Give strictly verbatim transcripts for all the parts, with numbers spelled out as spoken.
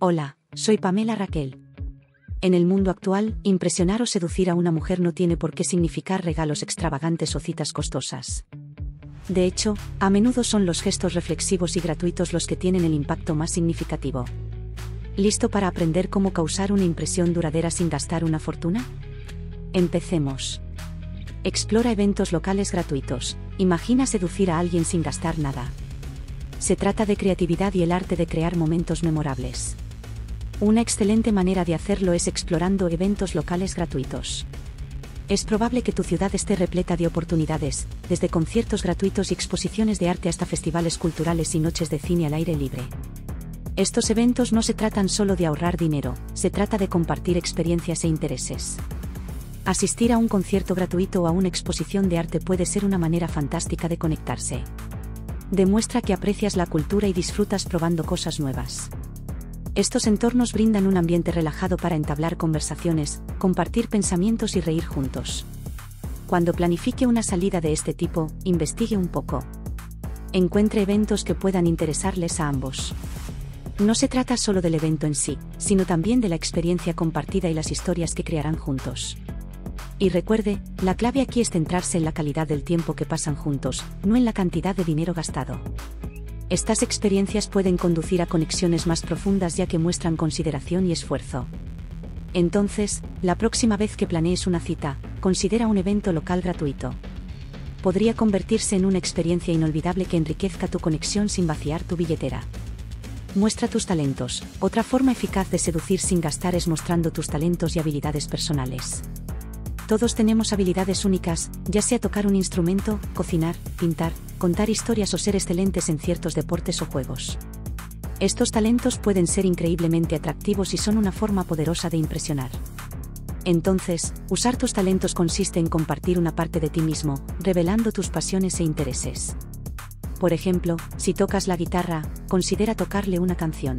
Hola, soy Pamela Raquel. En el mundo actual, impresionar o seducir a una mujer no tiene por qué significar regalos extravagantes o citas costosas. De hecho, a menudo son los gestos reflexivos y gratuitos los que tienen el impacto más significativo. ¿Listo para aprender cómo causar una impresión duradera sin gastar una fortuna? Empecemos. Explora eventos locales gratuitos. Imagina seducir a alguien sin gastar nada. Se trata de creatividad y el arte de crear momentos memorables. Una excelente manera de hacerlo es explorando eventos locales gratuitos. Es probable que tu ciudad esté repleta de oportunidades, desde conciertos gratuitos y exposiciones de arte hasta festivales culturales y noches de cine al aire libre. Estos eventos no se tratan solo de ahorrar dinero, se trata de compartir experiencias e intereses. Asistir a un concierto gratuito o a una exposición de arte puede ser una manera fantástica de conectarse. Demuestra que aprecias la cultura y disfrutas probando cosas nuevas. Estos entornos brindan un ambiente relajado para entablar conversaciones, compartir pensamientos y reír juntos. Cuando planifique una salida de este tipo, investigue un poco. Encuentre eventos que puedan interesarles a ambos. No se trata solo del evento en sí, sino también de la experiencia compartida y las historias que crearán juntos. Y recuerde, la clave aquí es centrarse en la calidad del tiempo que pasan juntos, no en la cantidad de dinero gastado. Estas experiencias pueden conducir a conexiones más profundas ya que muestran consideración y esfuerzo. Entonces, la próxima vez que planees una cita, considera un evento local gratuito. Podría convertirse en una experiencia inolvidable que enriquezca tu conexión sin vaciar tu billetera. Muestra tus talentos. Otra forma eficaz de seducir sin gastar es mostrando tus talentos y habilidades personales. Todos tenemos habilidades únicas, ya sea tocar un instrumento, cocinar, pintar, contar historias o ser excelentes en ciertos deportes o juegos. Estos talentos pueden ser increíblemente atractivos y son una forma poderosa de impresionar. Entonces, usar tus talentos consiste en compartir una parte de ti mismo, revelando tus pasiones e intereses. Por ejemplo, si tocas la guitarra, considera tocarle una canción.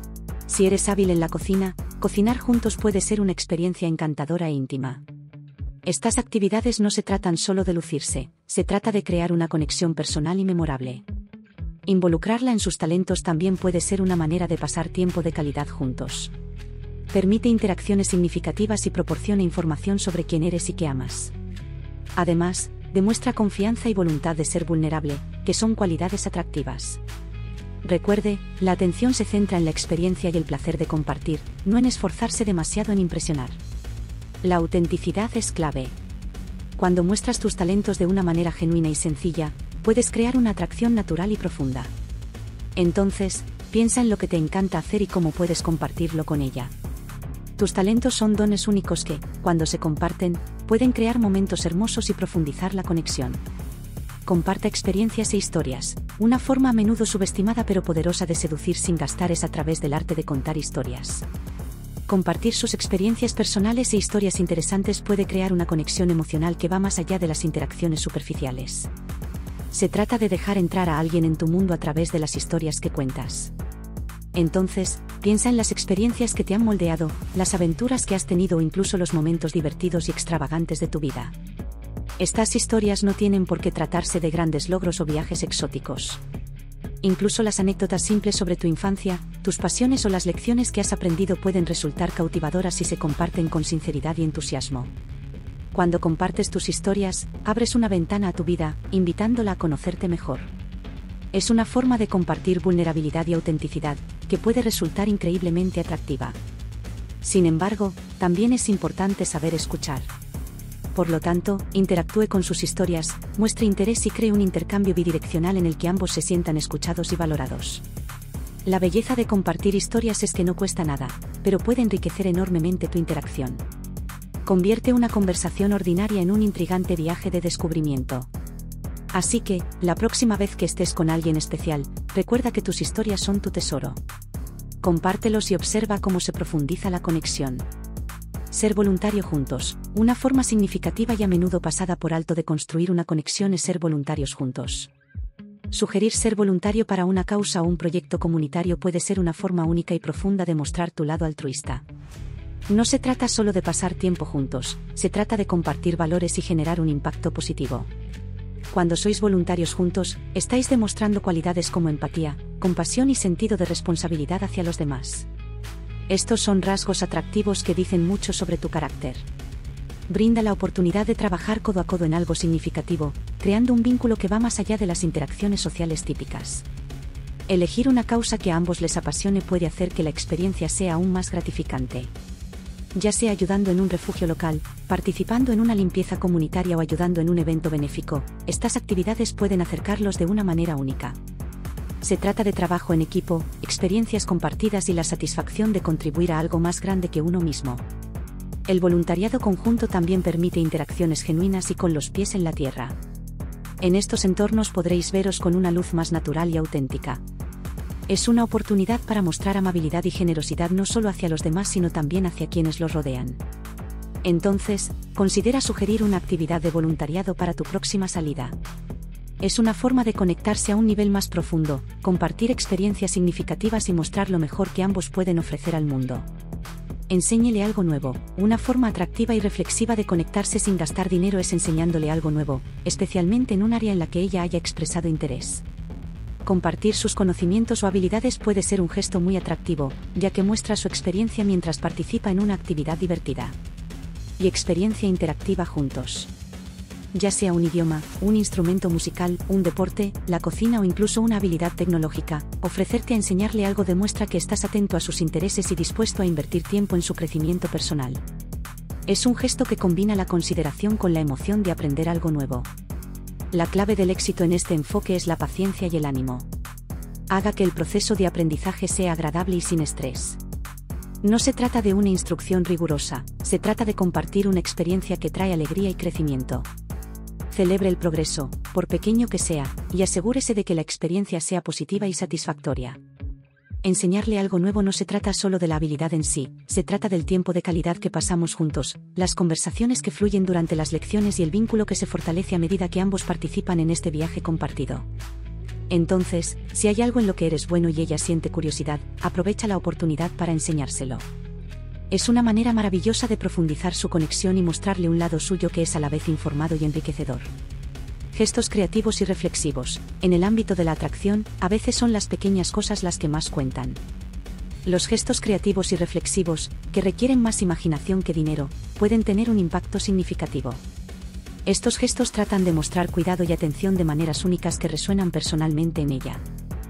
Si eres hábil en la cocina, cocinar juntos puede ser una experiencia encantadora e íntima. Estas actividades no se tratan solo de lucirse, se trata de crear una conexión personal y memorable. Involucrarla en sus talentos también puede ser una manera de pasar tiempo de calidad juntos. Permite interacciones significativas y proporciona información sobre quién eres y qué amas. Además, demuestra confianza y voluntad de ser vulnerable, que son cualidades atractivas. Recuerde, la atención se centra en la experiencia y el placer de compartir, no en esforzarse demasiado en impresionar. La autenticidad es clave. Cuando muestras tus talentos de una manera genuina y sencilla, puedes crear una atracción natural y profunda. Entonces, piensa en lo que te encanta hacer y cómo puedes compartirlo con ella. Tus talentos son dones únicos que, cuando se comparten, pueden crear momentos hermosos y profundizar la conexión. Comparta experiencias e historias. Una forma a menudo subestimada pero poderosa de seducir sin gastar es a través del arte de contar historias. Compartir sus experiencias personales e historias interesantes puede crear una conexión emocional que va más allá de las interacciones superficiales. Se trata de dejar entrar a alguien en tu mundo a través de las historias que cuentas. Entonces, piensa en las experiencias que te han moldeado, las aventuras que has tenido o incluso los momentos divertidos y extravagantes de tu vida. Estas historias no tienen por qué tratarse de grandes logros o viajes exóticos. Incluso las anécdotas simples sobre tu infancia, tus pasiones o las lecciones que has aprendido pueden resultar cautivadoras si se comparten con sinceridad y entusiasmo. Cuando compartes tus historias, abres una ventana a tu vida, invitándola a conocerte mejor. Es una forma de compartir vulnerabilidad y autenticidad, que puede resultar increíblemente atractiva. Sin embargo, también es importante saber escuchar. Por lo tanto, interactúe con sus historias, muestre interés y cree un intercambio bidireccional en el que ambos se sientan escuchados y valorados. La belleza de compartir historias es que no cuesta nada, pero puede enriquecer enormemente tu interacción. Convierte una conversación ordinaria en un intrigante viaje de descubrimiento. Así que, la próxima vez que estés con alguien especial, recuerda que tus historias son tu tesoro. Compártelos y observa cómo se profundiza la conexión. Ser voluntario juntos. Una forma significativa y a menudo pasada por alto de construir una conexión es ser voluntarios juntos. Sugerir ser voluntario para una causa o un proyecto comunitario puede ser una forma única y profunda de mostrar tu lado altruista. No se trata solo de pasar tiempo juntos, se trata de compartir valores y generar un impacto positivo. Cuando sois voluntarios juntos, estáis demostrando cualidades como empatía, compasión y sentido de responsabilidad hacia los demás. Estos son rasgos atractivos que dicen mucho sobre tu carácter. Brinda la oportunidad de trabajar codo a codo en algo significativo, creando un vínculo que va más allá de las interacciones sociales típicas. Elegir una causa que a ambos les apasione puede hacer que la experiencia sea aún más gratificante. Ya sea ayudando en un refugio local, participando en una limpieza comunitaria o ayudando en un evento benéfico, estas actividades pueden acercarlos de una manera única. Se trata de trabajo en equipo, experiencias compartidas y la satisfacción de contribuir a algo más grande que uno mismo. El voluntariado conjunto también permite interacciones genuinas y con los pies en la tierra. En estos entornos podréis veros con una luz más natural y auténtica. Es una oportunidad para mostrar amabilidad y generosidad no solo hacia los demás sino también hacia quienes los rodean. Entonces, considera sugerir una actividad de voluntariado para tu próxima salida. Es una forma de conectarse a un nivel más profundo, compartir experiencias significativas y mostrar lo mejor que ambos pueden ofrecer al mundo. Enséñele algo nuevo. Una forma atractiva y reflexiva de conectarse sin gastar dinero es enseñándole algo nuevo, especialmente en un área en la que ella haya expresado interés. Compartir sus conocimientos o habilidades puede ser un gesto muy atractivo, ya que muestra su experiencia mientras participa en una actividad divertida. Y experiencia interactiva juntos. Ya sea un idioma, un instrumento musical, un deporte, la cocina o incluso una habilidad tecnológica, ofrecerte a enseñarle algo demuestra que estás atento a sus intereses y dispuesto a invertir tiempo en su crecimiento personal. Es un gesto que combina la consideración con la emoción de aprender algo nuevo. La clave del éxito en este enfoque es la paciencia y el ánimo. Haga que el proceso de aprendizaje sea agradable y sin estrés. No se trata de una instrucción rigurosa, se trata de compartir una experiencia que trae alegría y crecimiento. Celebre el progreso, por pequeño que sea, y asegúrese de que la experiencia sea positiva y satisfactoria. Enseñarle algo nuevo no se trata solo de la habilidad en sí, se trata del tiempo de calidad que pasamos juntos, las conversaciones que fluyen durante las lecciones y el vínculo que se fortalece a medida que ambos participan en este viaje compartido. Entonces, si hay algo en lo que eres bueno y ella siente curiosidad, aprovecha la oportunidad para enseñárselo. Es una manera maravillosa de profundizar su conexión y mostrarle un lado suyo que es a la vez informado y enriquecedor. Gestos creativos y reflexivos. En el ámbito de la atracción, a veces son las pequeñas cosas las que más cuentan. Los gestos creativos y reflexivos, que requieren más imaginación que dinero, pueden tener un impacto significativo. Estos gestos tratan de mostrar cuidado y atención de maneras únicas que resuenan personalmente en ella.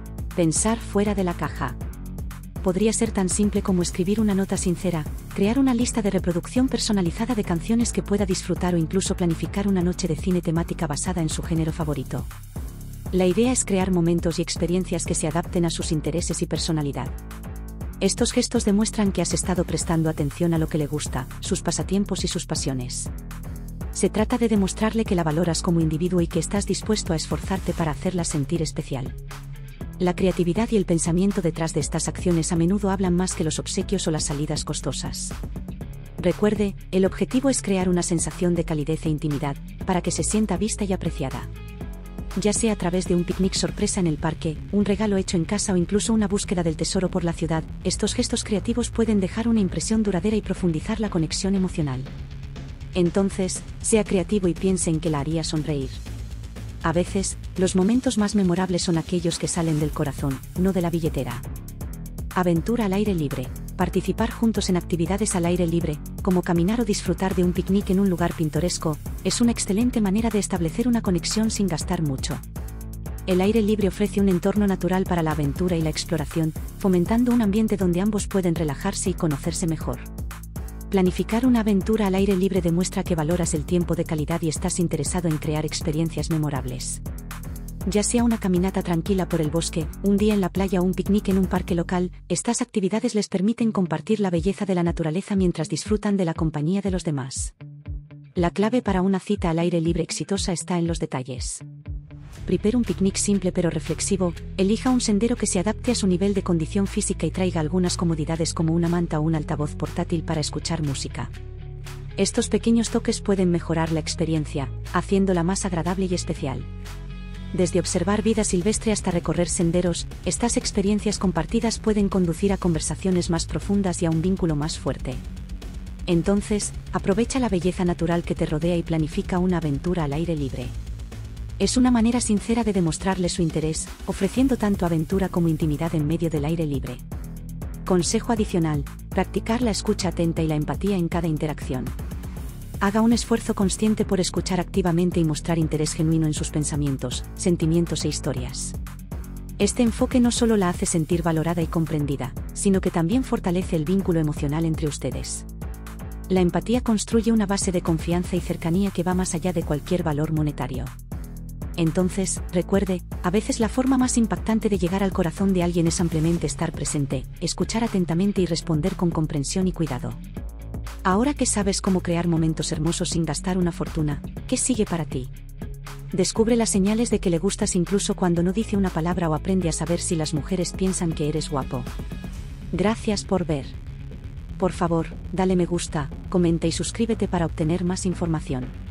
Pensar fuera de la caja. Podría ser tan simple como escribir una nota sincera, crear una lista de reproducción personalizada de canciones que pueda disfrutar o incluso planificar una noche de cine temática basada en su género favorito. La idea es crear momentos y experiencias que se adapten a sus intereses y personalidad. Estos gestos demuestran que has estado prestando atención a lo que le gusta, sus pasatiempos y sus pasiones. Se trata de demostrarle que la valoras como individuo y que estás dispuesto a esforzarte para hacerla sentir especial. La creatividad y el pensamiento detrás de estas acciones a menudo hablan más que los obsequios o las salidas costosas. Recuerde, el objetivo es crear una sensación de calidez e intimidad, para que se sienta vista y apreciada. Ya sea a través de un picnic sorpresa en el parque, un regalo hecho en casa o incluso una búsqueda del tesoro por la ciudad, estos gestos creativos pueden dejar una impresión duradera y profundizar la conexión emocional. Entonces, sea creativo y piense en que la haría sonreír. A veces, los momentos más memorables son aquellos que salen del corazón, no de la billetera. Aventura al aire libre. Participar juntos en actividades al aire libre, como caminar o disfrutar de un picnic en un lugar pintoresco, es una excelente manera de establecer una conexión sin gastar mucho. El aire libre ofrece un entorno natural para la aventura y la exploración, fomentando un ambiente donde ambos pueden relajarse y conocerse mejor. Planificar una aventura al aire libre demuestra que valoras el tiempo de calidad y estás interesado en crear experiencias memorables. Ya sea una caminata tranquila por el bosque, un día en la playa o un picnic en un parque local, estas actividades les permiten compartir la belleza de la naturaleza mientras disfrutan de la compañía de los demás. La clave para una cita al aire libre exitosa está en los detalles. Prepare un picnic simple pero reflexivo, elija un sendero que se adapte a su nivel de condición física y traiga algunas comodidades como una manta o un altavoz portátil para escuchar música. Estos pequeños toques pueden mejorar la experiencia, haciéndola más agradable y especial. Desde observar vida silvestre hasta recorrer senderos, estas experiencias compartidas pueden conducir a conversaciones más profundas y a un vínculo más fuerte. Entonces, aprovecha la belleza natural que te rodea y planifica una aventura al aire libre. Es una manera sincera de demostrarle su interés, ofreciendo tanto aventura como intimidad en medio del aire libre. Consejo adicional: Practicar la escucha atenta y la empatía en cada interacción. Haga un esfuerzo consciente por escuchar activamente y mostrar interés genuino en sus pensamientos, sentimientos e historias. Este enfoque no solo la hace sentir valorada y comprendida, sino que también fortalece el vínculo emocional entre ustedes. La empatía construye una base de confianza y cercanía que va más allá de cualquier valor monetario. Entonces, recuerde, a veces la forma más impactante de llegar al corazón de alguien es simplemente estar presente, escuchar atentamente y responder con comprensión y cuidado. Ahora que sabes cómo crear momentos hermosos sin gastar una fortuna, ¿qué sigue para ti? Descubre las señales de que le gustas incluso cuando no dice una palabra o aprende a saber si las mujeres piensan que eres guapo. Gracias por ver. Por favor, dale me gusta, comenta y suscríbete para obtener más información.